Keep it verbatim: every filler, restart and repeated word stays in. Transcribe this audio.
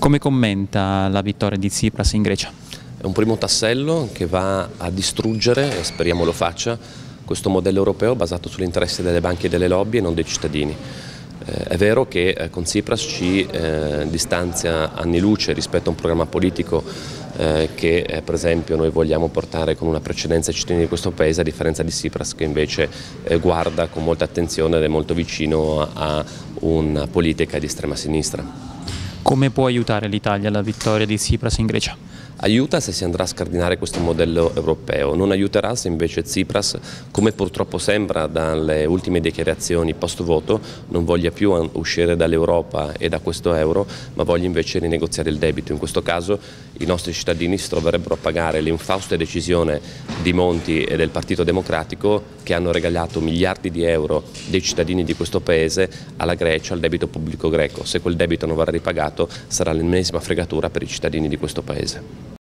Come commenta la vittoria di Tsipras in Grecia? È un primo tassello che va a distruggere, e speriamo lo faccia, questo modello europeo basato sull'interesse delle banche e delle lobby e non dei cittadini. Eh, è vero che eh, con Tsipras ci eh, distanzia anni luce rispetto a un programma politico eh, che eh, per esempio noi vogliamo portare con una precedenza ai cittadini di questo paese, a differenza di Tsipras che invece eh, guarda con molta attenzione ed è molto vicino a, a una politica di estrema sinistra. Come può aiutare l'Italia la vittoria di Tsipras in Grecia? Aiuta se si andrà a scardinare questo modello europeo, non aiuterà se invece Tsipras, come purtroppo sembra dalle ultime dichiarazioni post voto, non voglia più uscire dall'Europa e da questo euro, ma voglia invece rinegoziare il debito. In questo caso i nostri cittadini si troverebbero a pagare l'infausta decisione di Monti e del Partito Democratico che hanno regalato miliardi di euro dei cittadini di questo paese alla Grecia, al debito pubblico greco. Se quel debito non verrà ripagato sarà l'ennesima fregatura per i cittadini di questo paese.